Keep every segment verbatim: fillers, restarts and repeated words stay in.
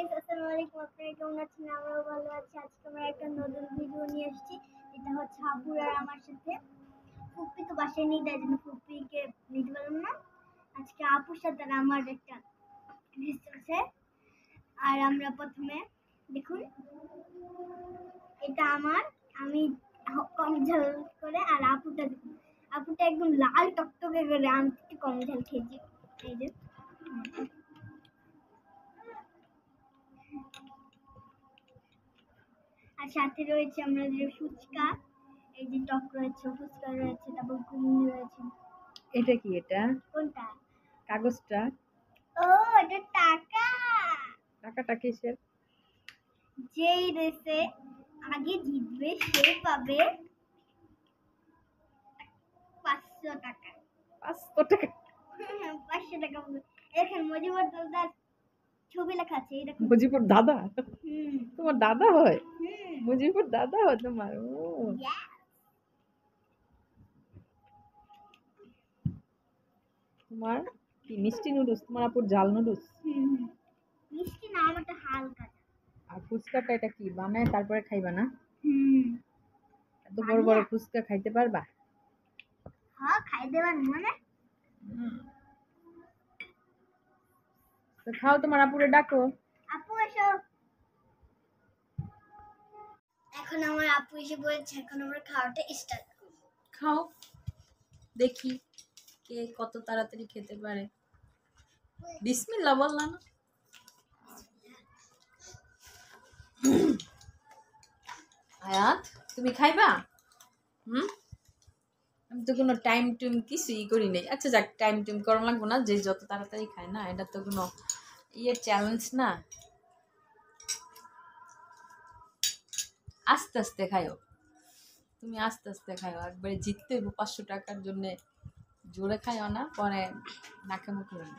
Guys আসসালামু আলাইকুম আপনারা কেমন আছেন আমরাও ভালো আছি আজকে আমরা একটা নতুন ভিডিও নিয়ে এসেছি এটা হচ্ছে আপুর আর আমার সাথে ফুপি তো বাসায় নেই তাই জন্য ফুপিকে নিতে পারলাম না আজকে আপুর সাথে আর আমার একটা ড্রেস চলছে আর আমরা প্রথমে দেখুন এটা আমার আমি কম ঝাল করে আর আপুটা দেখুন আপুটা একদম লাল টকটকে করে আমি একটু কম ঝাল খেয়েছি এই যে আর সাথে রয়েছে আমাদের ফুচকা এই যে টক রয়েছে ফুচকা রয়েছে তারপর ঘুগনি রয়েছে এটা কি এটা কোনটা কাগজটা ও এটা টাকা টাকাটা কিসের যেই রেসে আগে জিতবে সে পাবে পাঁচশো টাকা পাঁচশো টাকা পাঁচশো টাকা এখানে মজিবর দাদার ছবি লেখা আছে এই দেখুন মুজিবুর দাদা হুম তোমার দাদা হয় হুম মুজিবুর দাদা হয় তোমার ও Yes. তোমার কি মিষ্টি নুডলস তোমার আপুর ঝাল নুডলস হুম হুম। মিষ্টি না আমারটা হালকা আর ফুচকাটা এটা কি বানায় তারপরে খাইবা না হুম এত বড় বড় ফুচকা খাইতে পারবা হ্যাঁ খাই দেবার মানে হুম। তো খাও তোমার আপুরে ডাকো আপু এসো এখন আমার আপু এসে বলেছে এখন আমরা খাওয়াটা স্টার্ট করব খাও দেখি কে কত তাড়াতাড়ি খেতে পারে বিসমিল্লাহ বললাম না আয়াত তুমি খাইবা হুম আমি তো কোনো টাইম টুম কিছুই করি নাই আচ্ছা যাক টাইম টুম করা লাগবো না যে যত তাড়াতাড়ি খায় না এটা তো কোনো ইয়ে চ্যালেঞ্জ না আস্তে আস্তে খাইও তুমি আস্তে আস্তে খাইও একবারে জিততে হইব পাঁচশো টাকার জন্যে জোরে খাইও না পরে নাকে মুখে লাগবে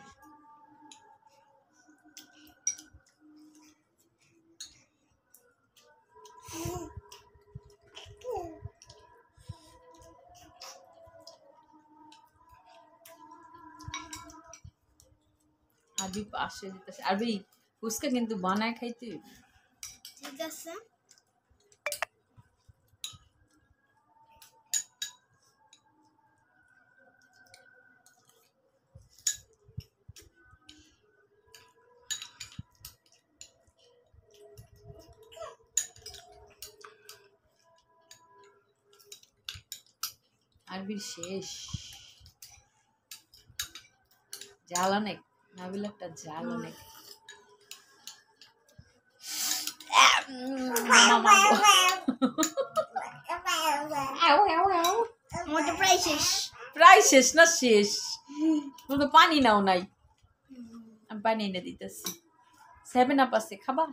আরবি পাশে যেতেছে আরবি ফুচকা কিন্তু বানায় খাইতে হইব। ঠিক আছে আরবির শেষ জাল অনেক নাবিল একটা জাল অনেক আমারটা প্রায় শেষ প্রায় শেষ না শেষ তুমি তো পানি নাও নাই আমি পানি এনে দিতেছি সেভেন আপ আছে খাবা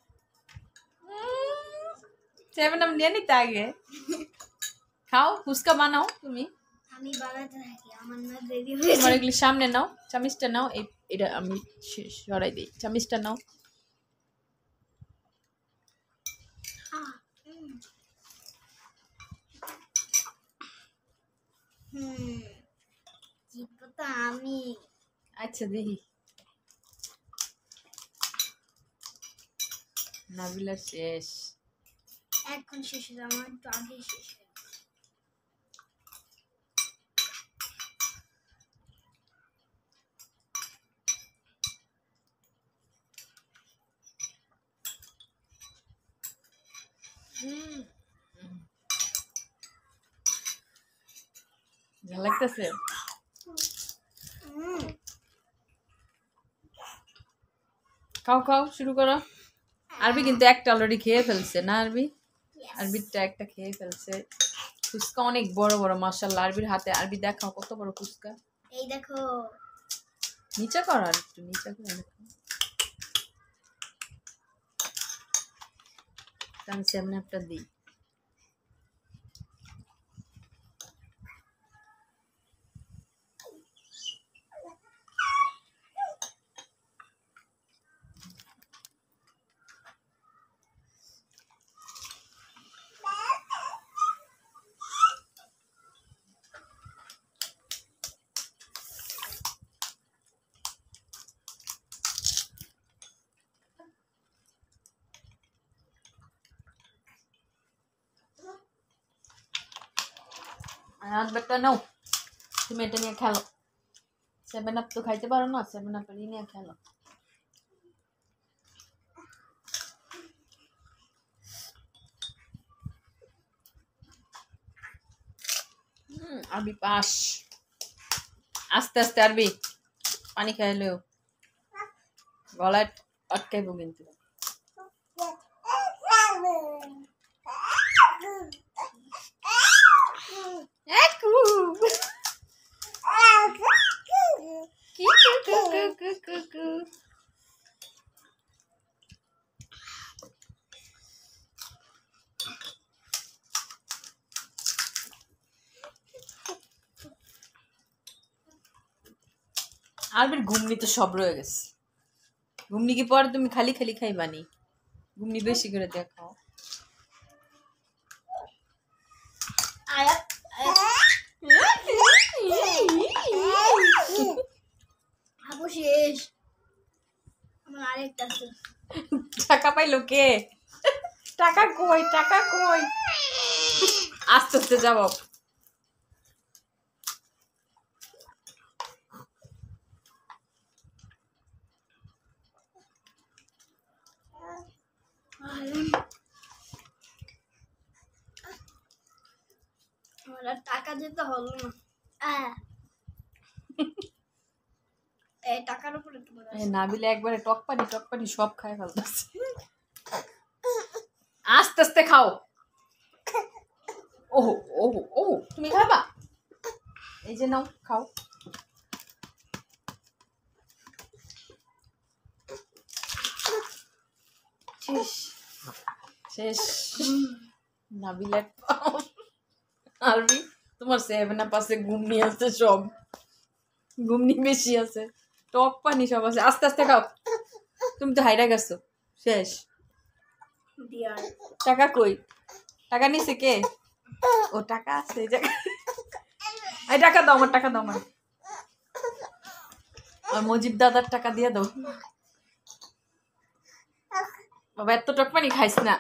সেভেন আপ নিয়ে নিতে আগে খাও ফুচকা বানাও তুমি আমি বানাতে থাকি আমার না দেরি হয়ে তোমার এগুলি সামনে নাও চামিচটা নাও এই এটা আমি স- সরাই দিই চামিচটা নাও হুম জিতবো তো আমি আচ্ছা দেখি নাবিলার শেষ এখন শেষ হয়ে যাবে, আমার একটু আগে শেষ হয়ে যাবে। ভালো লাগতেছে হুম খাও খাও শুরু করো আরবি কিন্তু একটা অলরেডি খেয়ে ফেলছে না আরবি আরবিরটা একটা খেয়ে ফেলছে ফুচকা অনেক বড় বড় মাশাআল্লাহ আরবির হাতে আরবি দেখাও কত বড় ফুচকা এই দেখো নিচে করো আর একটু নিচে করে দেখো আমি সেভেন আপটা দিই আয়াত বেটা নাও, তুমি এটা নিয়ে খেলো। সেভেন আপ তো খাইতে পারো না, সেভেন আপ নিয়ে খেলো। আরবি পাস, আস্তে আস্তে আরবি পানি খাইলেও গলায় আটকাইব কিন্তু। আরবির ঘুমনি তো সব রয়ে গেছে। ঘুমনি কি পরে তুমি খালি খালি খাইবানি, ঘুমনি বেশি করে দেখাও। আপু শেষ, আমার আরেকটা আছে। টাকা পাইলো কে? টাকা কই, টাকা কই? আস্তে আস্তে যাবো। আমার টাকা দিতে হলো না। এই টাকার উপরে নাবিলে একবারে টক পানি টক পানি সব খাই ফেলতেছে। আস্তে আস্তে খাও। ওহো ওহো ওহো, তুমি খাবা? এই যে নাও খাও। শেষ শেষ। নাবিলে আরবি তোমার সেভেন আপ আছে, ঘুমনি আছে, সব ঘুমনি বেশি আছে, টক পানি সব আছে। আস্তে আস্তে খাও, তুমি তো হাইরা গেছো। শেষ। টাকা কই? টাকা নিছে কে? ও টাকা আছে, এই টাকা দাও, আমার টাকা দাও, আমার আর মজিব দাদার টাকা দিয়ে দাও। বাবা এত টক পানি খাইস না।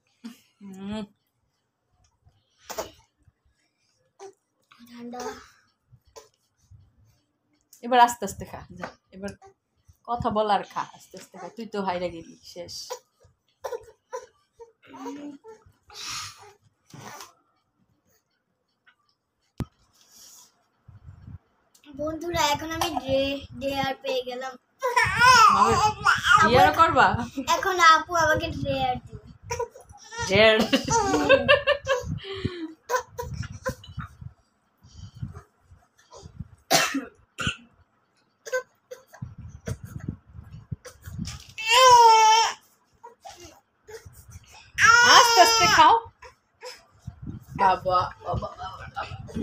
এবার আস্তে আস্তে খা, যা এবার কথা বলার খা, আস্তে আস্তে খা, তুই তো হাইরা গেলি। শেষ। বন্ধুরা এখন আমি ডেয়ার পেয়ে গেলাম। ডেয়ার করবা? এখন আপু আমাকে ডেয়ার দিবে। ডেয়ার আস্তে আস্তে খাও। বাবা বাবা বাবা,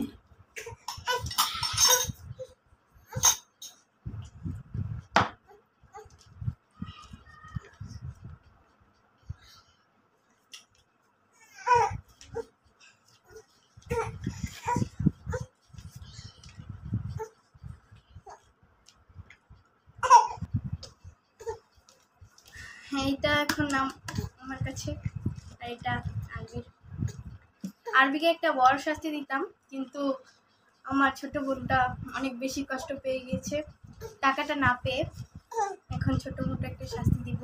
এইটা এখন নাম আমার কাছে, আর এটা আরবির। আরবিকে একটা বড় শাস্তি দিতাম, কিন্তু আমার ছোট বোনটা অনেক বেশি কষ্ট পেয়ে গিয়েছে টাকাটা না পেয়ে। এখন ছোট মোটো একটা শাস্তি দিব।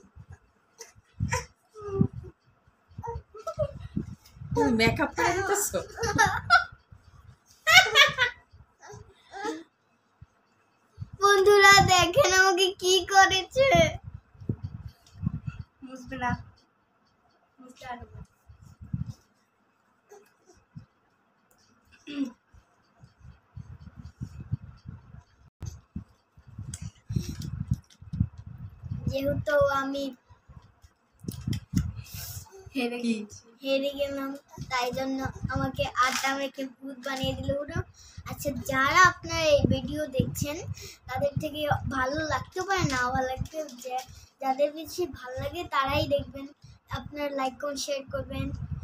তুমি মেকআপ করে দিতেছো? বন্ধুরা দেখেন আমাকে কি করেছে। বুঝবে না, বুঝতে পারবে। যেহেতু আমি হেরে হেরে গেলাম, তাই জন্য আমাকে আটা মেখে ভূত বানিয়ে দিল ওরা। আচ্ছা, যারা আপনারা এই ভিডিও দেখছেন তাদের থেকে ভালো লাগতে পারে, না ভালো লাগতে, যে যাদের বেশি ভালো লাগে তারাই দেখবেন, আপনারা লাইক কমেন্ট শেয়ার করবেন।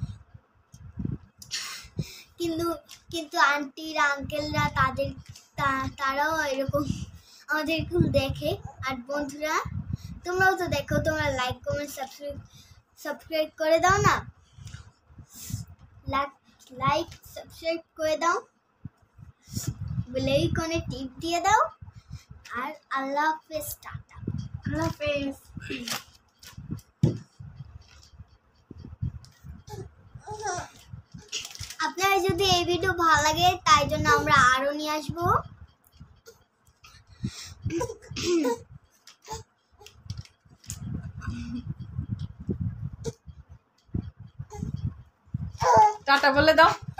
কিন্তু কিন্তু আন্টিরা আঙ্কেলরা তাদের তারাও এরকম আমাদেরকে দেখে। আর বন্ধুরা তোমরাও তো দেখো, তোমরা লাইক কমেন্ট সাবস্ক্রাইব সাবস্ক্রাইব করে দাও না। লাইক সাবস্ক্রাইব করে দাও, বেল আইকনে টিপ দিয়ে দাও, আর আল্লাহ হাফেজ, টাটা। আল্লাহ হাফেজ। আপনারা যদি এই ভিডিও ভালো লাগে তাই জন্য আমরা আরো নিয়ে আসবো। টাটা বলে দাও।